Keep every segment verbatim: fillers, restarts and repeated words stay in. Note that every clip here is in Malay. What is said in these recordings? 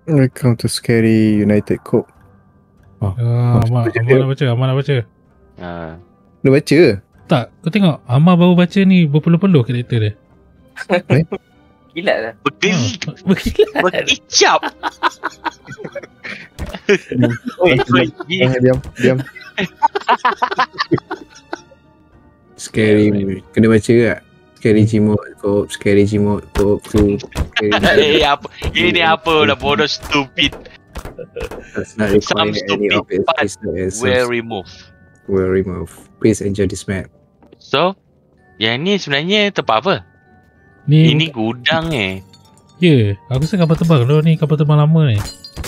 Welcome to Scary United Corp. Oh, uh, Amar, Amar nak baca, Amar nak baca. Uh. Dah baca ke? Tak, kau tengok Amar baru baca ni berpeluh-peluh karakter dia. Eh? Kilat lah. Bergeli. Oh, berkilat. Berkicap. Oi, oi, Diam, diam, diam. Scary, kena baca ke? Scary Gmod Corp, Scary Gmod Corp tu. Eh, apa? Ini apa dah bodoh stupid. That's not Some required any of stupid its part business. will remove. Will remove. Please enjoy this map. So, yang ni sebenarnya tempat apa? Ni Ini gudang eh. Ya, yeah, aku rasa kapal terbang tu ni, kapal terbang lama ni.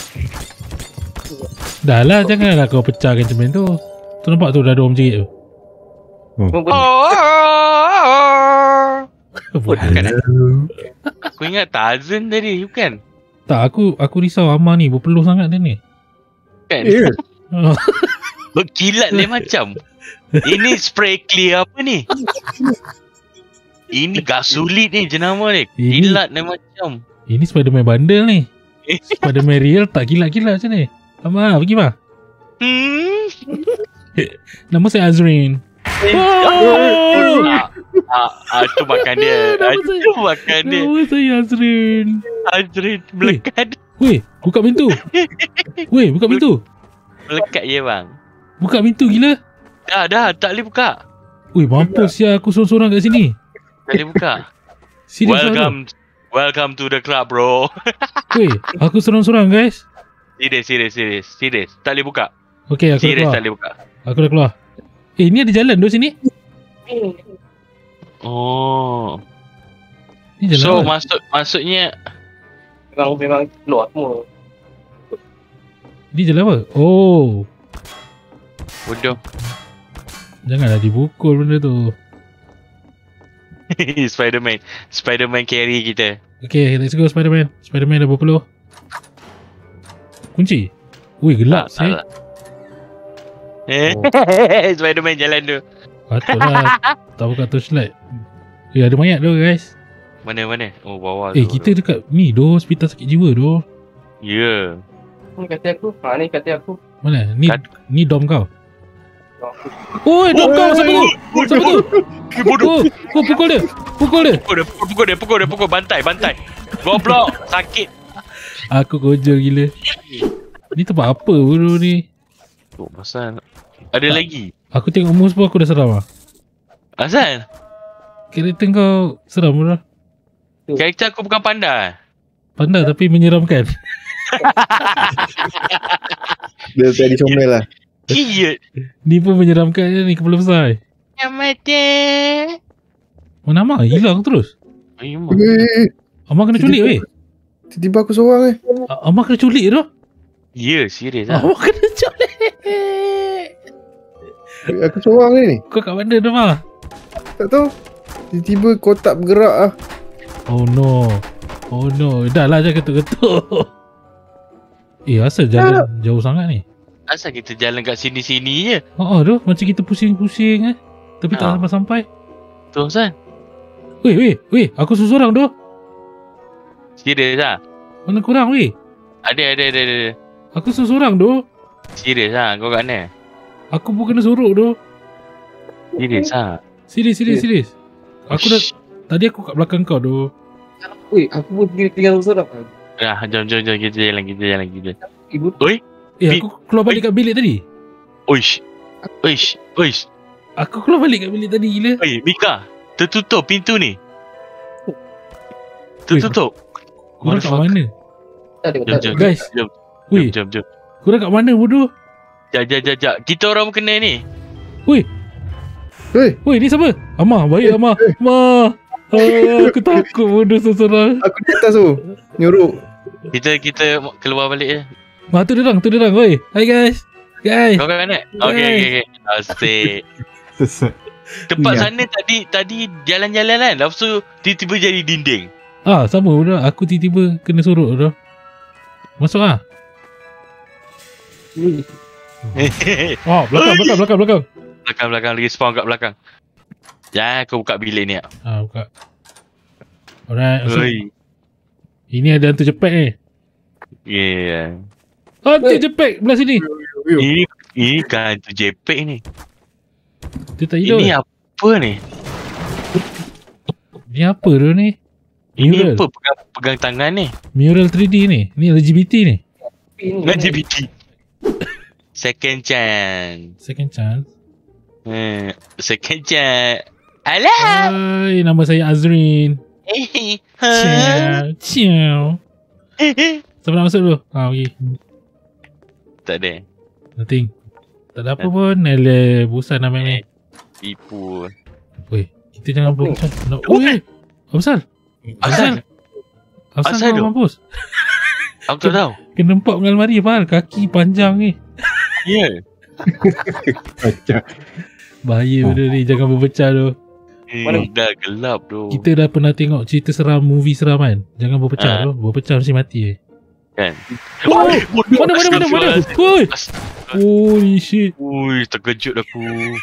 Dah lah, janganlah kau pecahkan cermin tu. Tu nampak tu dah ada orang jerit tu. Oh, oh, oh. Bukan. Aku ingat Tarzan tadi, bukan? Tak, aku aku risau Amar ni berpeluh sangat dia ni. Kan? Yeah. Berkilat lain macam. Ini spray clear apa ni? Ini gasulit ni jenama ni. Ini- Kilat lain macam. Ini Spiderman bundle ni. Spiderman real tak kilat-kilat macam ni. Amar, pergi mah. Hmm. Nama saya Azrin. Oh! Ah, ah, ah, tu makan dia. Ah, tu makan dia. Nama saya Azrin. Azrin melekat. Weh, buka pintu. Weh, buka pintu. Melekat je bang. Buka pintu gila. Dah, dah. Tak boleh buka. Weh, mampus ya aku sorang-sorang kat sini. Tak boleh buka. Serius lah tu. Welcome. Welcome to the club, bro. Weh, aku sorang-sorang guys. Serius, serius, serius. Serius. Tak boleh buka. Okay, aku dah Serius keluar. tak boleh buka. Aku dah keluar. Eh, ni ada jalan tu sini. Oh. Ni jalan So, apa? maksud maksudnya Memang memang keluar semua. Ni jalan apa? Oh, bodoh. janganlah dibukul benda tu. Spiderman. Spiderman carry kita. Okay, let's go Spiderman. Spiderman dah berpeluh. Kunci. Wih, gelap Tak, tak sih. lah. Eh, Spiderman jalan tu. Patutlah tak buka torchlight. Eh, ada mayat tu guys. Mana mana? Oh, bawah Eh, tu. kita dekat ni doh, hospital sakit jiwa doh. Ya. Ni kata aku. Ha ni kata aku. Mana? Ni Kat- ni dom kau. Aku. Oi, dom kau siapa tu? Siapa tu? Bodoh. Oh, oh, pukul dia. Pukul dia. Pukul dia, pukul, pukul dia, pukul dia, pukul bantai, bantai. Goblok, sakit. Aku kojol gila. Ni tempat apa bodoh ni? Tu pasal ada Tak. lagi. Aku tengok mus pun aku dah seram ah. Asal? Karakter kau seram bodoh. Karakter aku bukan panda. Pandai tapi menyeramkan. Dia tadi comel lah. Cute. Ni pun menyeramkan je ni kepala besar. Amate. Mana Amar? Hilang terus. Ayo mak. Eh, Amar kena culik weh. tiba-tiba aku seorang eh. A- Amar kena culik tu. Ya, serius ah. Amar kena culik. Aku seorang ni. Kau kat mana tu Amar? Tak tahu. Tiba-tiba kotak bergerak ah. Oh no. Oh no. Dah lah jangan ketuk-ketuk. Eh asal jalan jauh sangat ni? Asal kita jalan kat sini-sini je. Oh, oh tu macam kita pusing-pusing eh. Tapi tak Ah. sampai-sampai. Tu Hasan. Weh weh weh. Aku seorang tu. Serius ah. Mana korang weh? Ada ada ada ada. Aku seorang tu. Serius ah, kau kat mana? Aku pun kena sorok tu. Serius ah. Serius serius serius. Aku dah tadi aku kat belakang kau tu. Weh, aku pun tinggal tinggal seorang. Ah, jom jom jom kita jalan kita jalan kita. Ibu Oi, Eh Bi- aku keluar balik kat bilik tadi. oish. Oish, oish. Aku keluar balik kat bilik tadi gila. Oi, Mika, tertutup pintu ni. Tertutup. Korang kat mana? tak ada. Jom Tak ada. jom. Guys. Jom. Weh, Jom jom. korang kat mana bodoh? Jap jap jap jap. Kita orang kena ni. Weh, Hei, weh ni siapa? Amar, baik Amar. Amar. Ah, aku takut bodoh seorang. aku di atas tu. Nyuruh. Kita kita keluar balik je. Wah, tu dia orang, tu dia orang. Oi, hi guys. Guys. Kau kat mana? Okey okey okey. Asyik. Tempat Ya. sana tadi tadi jalan-jalan kan. Lepas tu tiba-tiba jadi dinding. Ah, sama bodoh. Aku tiba-tiba kena sorok bodoh. Masuk ah. Oh, belakang, belakang, belakang, belakang. Belakang-belakang lagi spawn kat belakang. Jangan aku buka bilik ni. Ah, buka. Alright. So, Oi. ini ada hantu cepat ni. Yeah. Hantu Jepek belah sini. Ini ini kan tu jepek ni. Dia tak hidup. Ini apa ni? Ni apa tu ni? Ini Mural. apa pegang, pegang tangan ni? Mural three D ni. Ni L G B T ni. L G B T. Second chance. Second chance. Hmm, second chance. Alah. Hai, nama saya Azrin. Ciao. Ciao. Siapa nak masuk dulu? Ha, pergi. Tak ada. Nothing. Tak ada apa pun. Ele, bosan nak main ni. Tipu. Weh, kita jangan buat macam. No. Weh, Absal. Asal. Absal Asal kau tu? mampus. Aku tak tahu. Kena nampak dengan almari apa? Kaki panjang ni. Ya. Macam. Bahaya benda ni. Jangan berpecah tu. Hmm, dah gelap tu. Kita dah pernah tengok cerita seram, movie seram kan. Jangan berpecah Ha. tu. Berpecah mesti mati eh. Kan. Oh, mana mana mana mana. Woi. Holy shit. Ui, terkejut aku.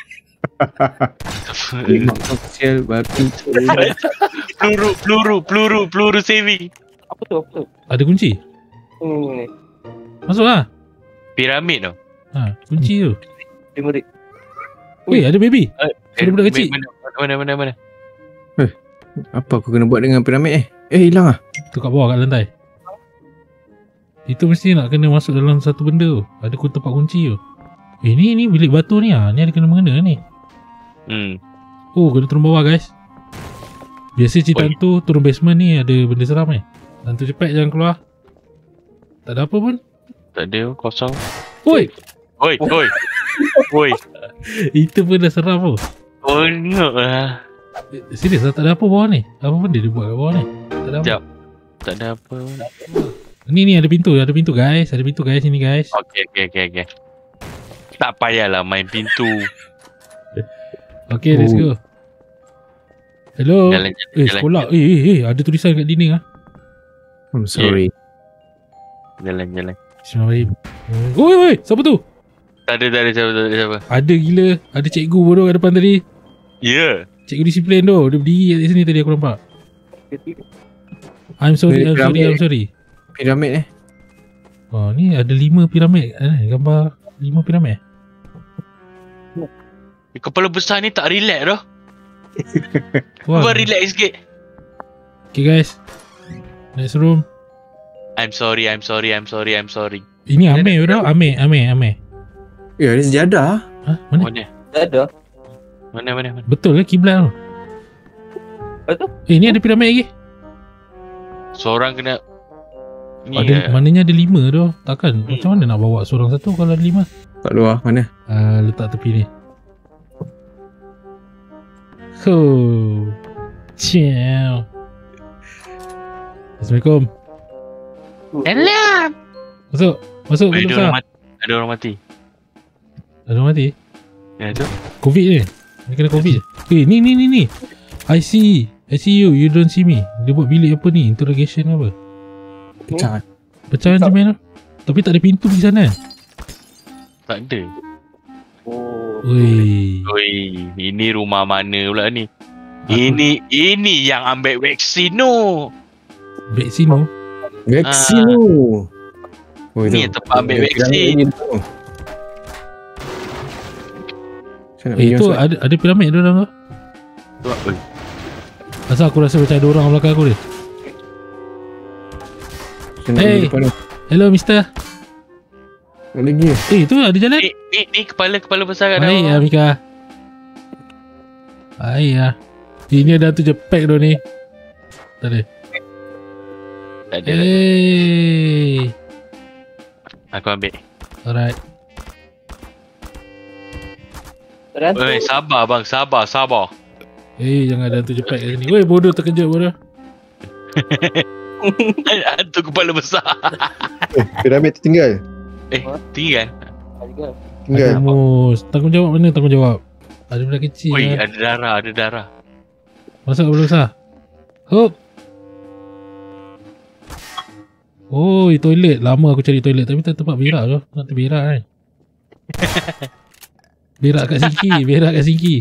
Mak sosial batu. peluru, peluru, peluru, peluru saving. Apa tu? Apa tu? Ada kunci? Hmm, ni. Masuklah. Piramid tu. Ha, kunci tu. Dia murid. Weh, ada baby. Ada budak kecil. Mana, mana, mana, mana. Apa aku kena buat dengan piramid eh? Eh, hilang ah. Tu kat bawah kat lantai. Itu mesti nak kena masuk dalam satu benda tu. Ada ku tempat kunci tu. Eh, ni ni bilik batu ni ah. Ni ada kena mengena ni. Hmm. Oh, kena turun bawah guys. Biasa cerita Oi. hantu turun basement ni ada benda seram ni. Hantu cepat jangan keluar. Tak ada apa pun. Tak ada, kosong. Oi, Oi, oi. Oi. itu pun dah seram tu. Oh, no lah. Eh, serius tak ada apa bawah ni. Apa benda dia buat kat bawah ni? Tak ada apa. Sekejap. Tak ada apa. Ni ni ada pintu, ada pintu guys. Ada pintu guys sini guys. Okey, okey, okey, okey. Tak payahlah main pintu. Okay, let's go. Hello. Jalan, jalan, Eh, jalan. sekolah. Eh, eh, eh, ada tulisan kat dinding ah. I'm sorry. Jalan, jalan. Bismillahirrahmanirrahim. Oi, oi, siapa tu? Tak ada, tak ada siapa, tak ada siapa. Ada gila. Ada cikgu bodoh kat depan tadi. Ya. Yeah. Cikgu disiplin tu. Dia berdiri kat sini tadi aku nampak. I'm sorry, I'm sorry, I'm sorry. Piramid eh. Oh, ni ada lima piramid. Eh, gambar lima piramid. Kepala besar ni tak relax dah. Wah. Cuba relax sikit. Okay guys. Next room. I'm sorry, I'm sorry, I'm sorry, I'm sorry. Ini Amir tu. Amir, Amir, Amir. Ya, ada sejadah. Ha? Mana? Mana? Tak ada. Mana, mana, mana? Betul ke kiblat tu? Betul. Eh, ni ada piramid lagi. Seorang kena ni Ada, ya. maknanya ada lima tu. Takkan. Hmm. Macam mana nak bawa seorang satu kalau ada lima? Kat luar mana? Ah, letak tepi ni. Huh. Ciao. Assalamualaikum. Hello. Masuk. Masuk. Ada Belum orang sah. mati. Ada orang mati. Ada orang mati. Ya tu. Covid ni. Ni kena Covid je. Eh, ni ni ni ni. I see. I see you. You don't see me. Dia buat bilik apa ni? Interrogation apa? Pecah. Pecah macam mana? Tapi tak ada pintu di sana. Tak ada. Oh. Ui. Oi, ini rumah mana pula ni? Ini ini yang ambil vaksin tu. Vaksin tu. Vaksin tu. Oh, Ni itu. tempat ambil Dia vaksin. piramid tu. Saya nak Eh, pergi tu masuk. ada ada piramid tu dalam tu. Tu apa? Asal aku rasa macam ada orang belakang aku ni. Saya nak Hey. pergi depan tu. Hello, mister. Tak lagi. Eh, tu ada jalan. Ni ni, ni kepala kepala besar kat Baik ya, dalam. Mika. Baik ya. Ini ada tu jepek tu ni. Tak ada. Tak ada. Hey. Aku ambil. Alright. Terang. Oi, sabar bang, sabar, sabar. Eh, jangan ada tu jepek kat sini. Weh, bodoh terkejut bodoh. Hantu kepala besar. Eh, piramid tertinggal. Eh, tinggal. Tinggal. Mus. Tanggungjawab mana tanggungjawab? Ada benda kecil Oi, lah. ada darah, ada darah. Masuk ke belum sah? Hop. Oh, toilet. Lama aku cari toilet tapi tak tempat berak tu. Nak terberak kan. Berak kat sinki, berak kat sinki.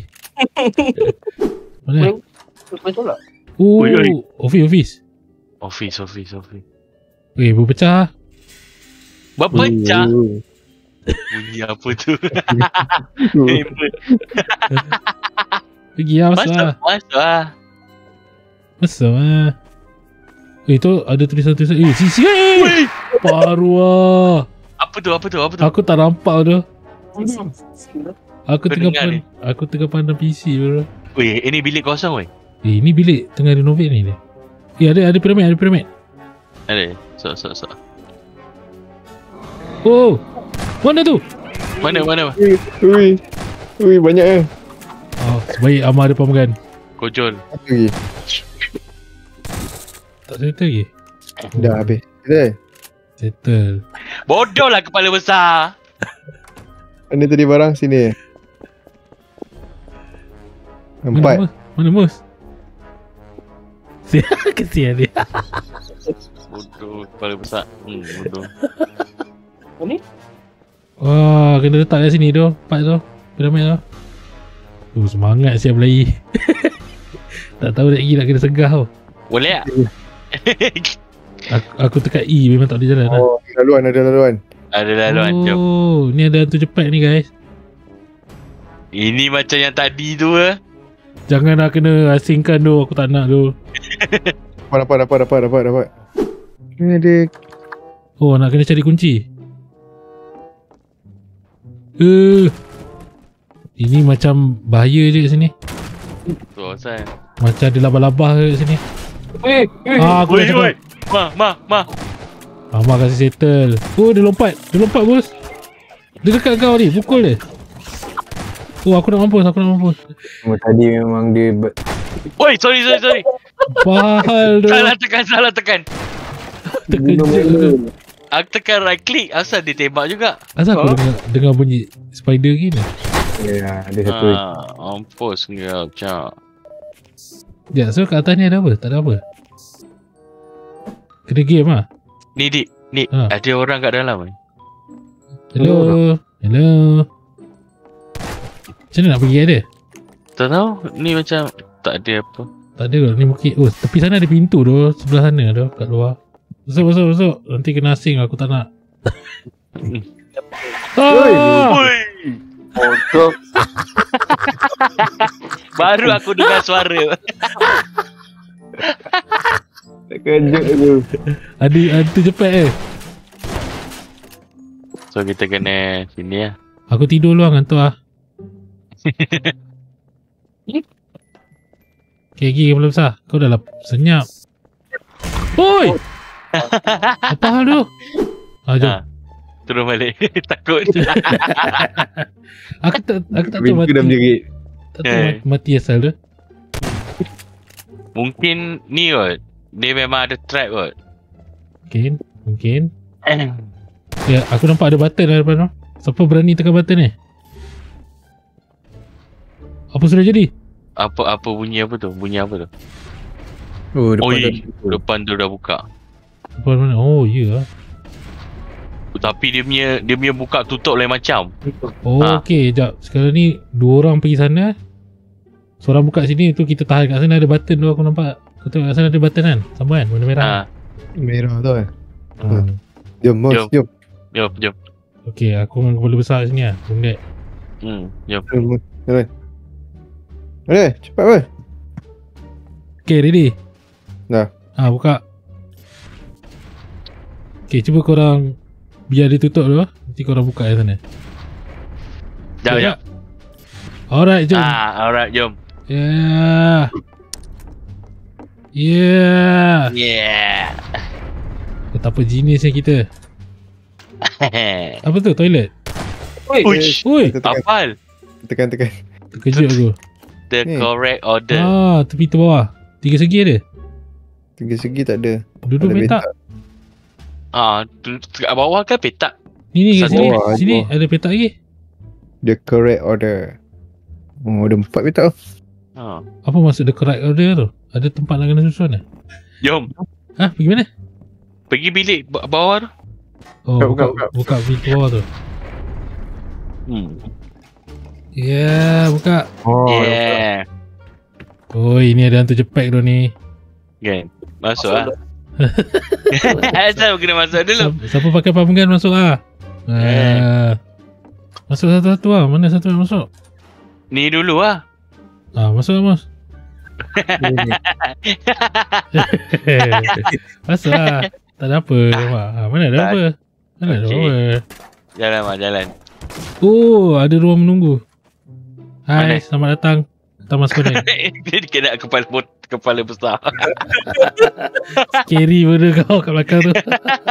Mana? Betul tak? Oh, Oi, oi. office, office. Office, office, office. Eh, berpecah. Berpecah. Oh. Bunyi apa tu? Pergi lah masuk Masuk, lah. masuk lah. Masuk lah. Eh tu ada tulisan-tulisan. Eh sisi eh. Weh, Paru lah. apa tu, apa tu, apa tu? Aku tak nampak tu. Aku Kau tengah dengar pan, aku tengah pandang P C bro. Weh, ini bilik kosong weh. Eh ni bilik tengah renovate ni dia. Eh ada ada piramid, ada piramid. Ada. So, so, so. Oh. Mana tu? Mana, mana? Ui, ui, ui banyak eh. Oh, sebaik Amar ada pamegan. Kojol. Apa lagi? Tak settle lagi. Dah habis. Dah. Settle. Bodoh lah kepala besar. Mana tadi barang sini? Empat. Mana mus? Kesian dia. Bodoh kepala besar. Hmm, bodoh. Ni? Wah, kena letak kat sini tu. Empat tu. Piramid tu. Tu semangat siap berlari. Tak tahu lagi nak kena segah tau. Boleh tak? Aku, aku tekan E memang tak boleh jalan lah. Oh, laluan ada laluan. Ada laluan, jom. Oh, ni ada hantu cepat ni guys. Ini macam yang tadi tu eh. Jangan nak kena asingkan tu. Aku tak nak tu. Dapat, dapat, dapat, dapat, dapat, dapat. Ni ada. Oh, nak kena cari kunci. Eh, ini macam bahaya je kat sini. Tu asal. Macam ada labah-labah ke kat sini. Weh, weh. Ah, aku Woi, dah woi. cakap. Ma, ma, ma. Amar kasi settle. Oh, dia lompat. Dia lompat bos. Dia dekat kau ni. Pukul dia. Oh, aku nak mampus. Aku nak mampus. Oh, tadi memang dia ber- Oi, sorry, sorry, sorry. Bahal tu. Salah tekan, salah tekan. Terkejut aku. Aku tekan right click. Asal dia tembak juga. Asal aku dengar, dengar bunyi spider gini. Ya, ada satu. Ah, mampus kau, cak. Ya, so kat atas ni ada apa? Tak ada apa. Kena game lah. Ni, Dik. Ni, Ha. ada orang kat dalam ni. Hello. Hello. Macam mana nak pergi ada? Tak tahu. Ni macam tak ada apa. Tak ada kot. Ni mungkin. Oh, tepi sana ada pintu tu. Sebelah sana tu. Kat luar. Masuk, masuk, masuk. Nanti kena asing aku tak nak. Ah! Oi. Bodoh. Baru aku dengar suara. Terkejut tu. Ada hantu cepat eh. So kita kena sini lah. Aku tidur luang hantu ah. Okay, gigi kepala besar. Kau dah lah senyap. Oi! Apa hal tu? Ah, jom. Ha. Turun balik. Takut. Aku tak aku tak tahu Pintu dah mati. menjerit. Tak tahu Eh. mati, mati asal tu. Mungkin ni kot. Dia memang ada trap kot. Mungkin, mungkin. Ya, aku nampak ada button lah depan tu. Siapa berani tekan button ni? Apa sudah jadi? Apa apa bunyi apa tu? Bunyi apa tu? Oh, depan Oi, dah. depan tu dah buka. Depan mana? Oh, ya. Yeah. Tapi dia punya dia punya buka tutup lain macam. Oh, Ha. okey. Sekejap. Sekarang ni dua orang pergi sana. Seorang buka sini tu kita tahan kat sana ada button tu aku nampak. Kau tengok kat sana ada button kan? Sama kan? Warna merah. Ha. Merah tu eh. Ha. Jom, Mos, Jom. jom. Jom, jom. Okey, aku dengan kepala besar kat sini lah. Bunda. Hmm, jom. Jom, Mos. Jalan. Eh, cepat apa? Okey, ready? Dah. Ha, buka. Okey, cuba korang biar dia tutup dulu. Nanti korang buka kat sana. Jom, Okey, jom. Alright, jom. Ah, alright, jom. Yeah. Yeah. Yeah. Betapa geniusnya kita. Apa tu? Toilet? Weh. Uish, Oi, Tekan, apal? tekan, tekan. terkejut aku. The Hmm. correct order. Ah, tepi tu bawah. Tiga segi ada? Tiga segi tak ada. Duduk Ada petak. Ah, tu kat bawah kan petak. Ni ni kat Satu sini. bawah, Sini bawah. ada petak lagi. The correct order. Oh, ada empat petak tu. Ha. Apa maksud the correct order tu? Ada tempat nak kena susun eh? Jom, Ah, pergi mana? pergi bilik ba- bawah tu. Oh, Buka, buka, buka, buka, pintu bawah tu. Hmm. Ya, yeah, buka. Oh, Yeah. Oh, ini ada hantu jepek tu ni. Kan. Masuk lah. Asal kena masuk dulu. Siapa, siapa pakai pump gun masuk ah. Ah. Masuk satu-satu ah. Mana satu yang masuk? Ni dulu lah. Ah, masuk lah Mus. Masuk lah. Tak ada apa. Ah, mana ada apa? Mana ada Okey. apa? Jalan mak jalan. Oh, ada ruang menunggu. Hai, Mana? selamat datang. Tamas Konek. Dia kena kepala bot- kepala besar. Scary benda kau kat belakang tu.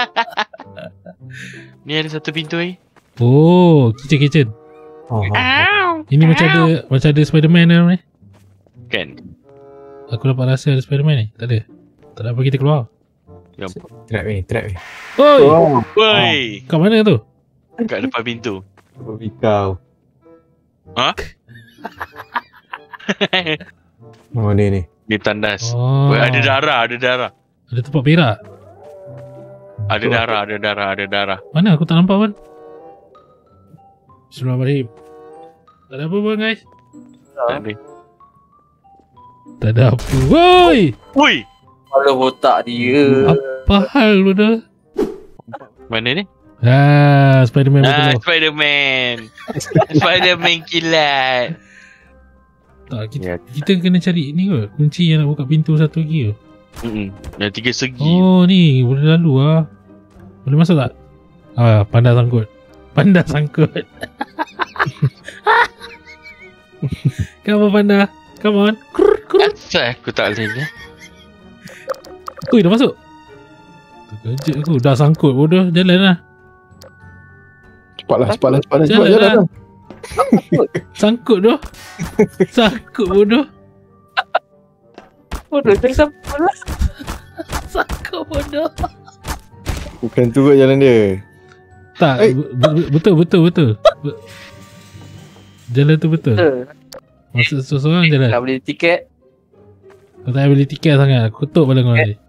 Ni ada satu pintu ni. Oh, kitchen kitchen. Oh, Ini macam ada macam ada Spiderman dalam ni. Kan. Aku dapat rasa ada Spiderman ni. Tak ada. Tak ada apa kita keluar. trap ni, trap ni. Oi, Oh, Woi, kat mana tu? kat depan pintu. kau. Oh, ni ni. Dia tandas. Oh. Woi, ada darah, ada darah. Ada tempat perak. Ada darah, ada darah, ada darah. Mana aku tak nampak pun. Bismillahirrahmanirrahim. Tak ada apa pun guys. Ada. Tak ada apa. Woi, Woi, Kepala otak dia. apa hal lu dah? mana ni? Ah, Spiderman Ah, betul. Spiderman. Spiderman kilat. Tak, kita, Ya. kita kena cari ni ke? Kunci yang nak buka pintu satu lagi ke? Hmm. Yang tiga segi. Oh ni, boleh lalu ah. Boleh masuk tak? Ah, panda sangkut. Panda sangkut. Come on panda. Come on. Krut, krut. Asal aku tak boleh ni. Ui, dah masuk. Terkejut aku. Dah sangkut bodoh. Jalan lah. Cepatlah, cepatlah, cepatlah, Jalan cepat jalan. lah. Sangkut doh. Sangkut bodoh. Bodoh, cari siapa lah. Sangkut bodoh. Bukan tu kot jalan dia. Tak, Eh. be- be- betul, betul, betul. Be- Jalan tu betul. Masuk seorang-seorang jalan. Nak beli tiket. Kau tak payah beli tiket sangat. Aku kutuk pada kau nanti.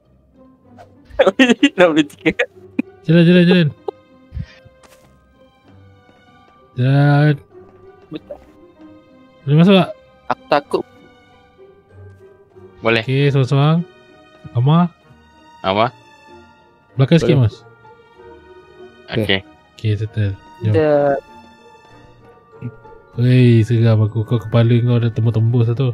Nak beli tiket. Jalan, jalan, jalan. Jalan. Boleh masuk tak? Aku takut. Boleh. Okey, seorang-seorang. Amar. Apa? Belakang sikit, Mas. Okey. Okey, settle. Jom. Dia Wei, seram aku. Kau kepala kau dah tembus-tembus satu.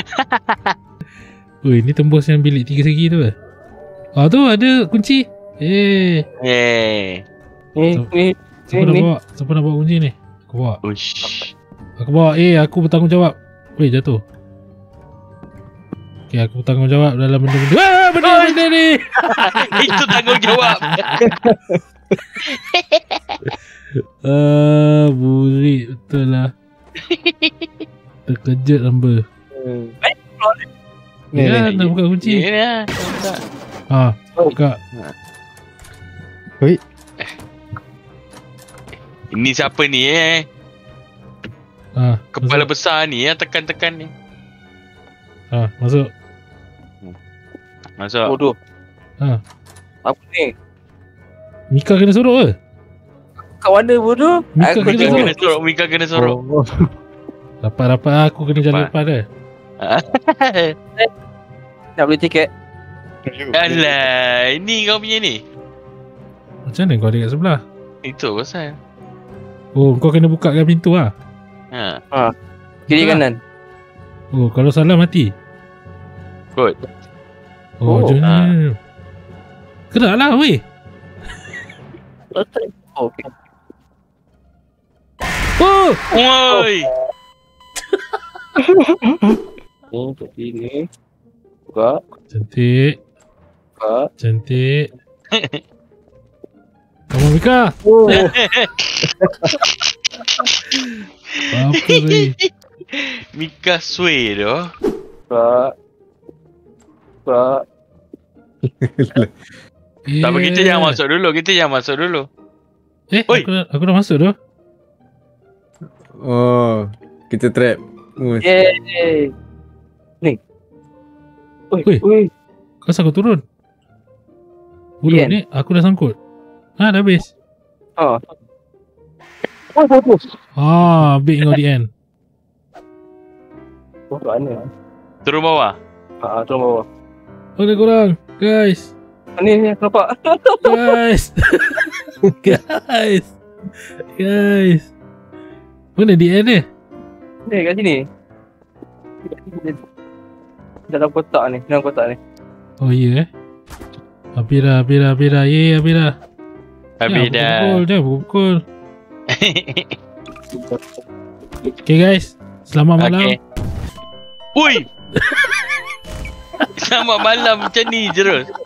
Wei, ni tembus yang bilik tiga segi tu ke? Ah, tu ada kunci. Eh, Eh. ni So- ni siapa nak ni. bawa? Siapa nak bawa kunci ni? Aku bawa. Ush. Aku bawa. Eh, aku bertanggungjawab. Wei, jatuh. Okay, aku bertanggungjawab dalam benda-benda. Ah, benda-benda ni. Itu tanggungjawab. Ah, burik betul lah. Terkejut hamba. Ni, Ya, ni. nak buka kunci. Ya. Ah, buka. Ini siapa ni eh? Ah, Kepala masuk. besar ni yang tekan-tekan ni. Ah, masuk. Masuk. Bodoh. Ha. Apa ni? Mika kena suruh ke? Kat mana bodoh? Mika Aku kena Mika suruh. kena sorok, Mika kena sorok. Oh, Rapat-rapat aku kena jalan Rapat. depan dia. nak beli tiket. Alah, ini kau punya ni. Macam mana kau ada kat sebelah? Itu pasal. Oh, kau kena bukakan pintu lah. Ha. Kiri Betul lah. kanan. Oh, kalau salah mati. Kot. Oh, Oh, jom ah. jom, jom. Gerak lah weh. Oh, okey. Oh, Oi. Ni jadi ni. Buka, cantik, buka. cantik. Kamu Mika. oh. Apa weh? Mika sway tu. Buka. Buka. Eh. Tak apa, kita jangan masuk dulu. Kita jangan masuk dulu. Eh, Oi. aku, dah- aku dah masuk tu. Oh, kita trap. Mus. Yeay. Ni. Oi, Oi. oi. Kau asal kau turun? Bodoh Ian. ni, aku dah sangkut. Ha, dah habis. Ha. Oh, bodoh. Ah, big kau di end. Oh, kat mana? Turun bawah. Ha, turun bawah. Mana korang? Guys. Ni ni aku nampak. Guys. Guys. Guys. Mana D N dia? Ni kat sini. Dalam kotak ni, dalam kotak ni. Oh iya eh. Apira, Apira, Apira. Ye, Apira. Habis dah. Pukul, dah pukul. Okay guys. Selamat malam. Okay. Ui. Selamat malam macam ni je terus.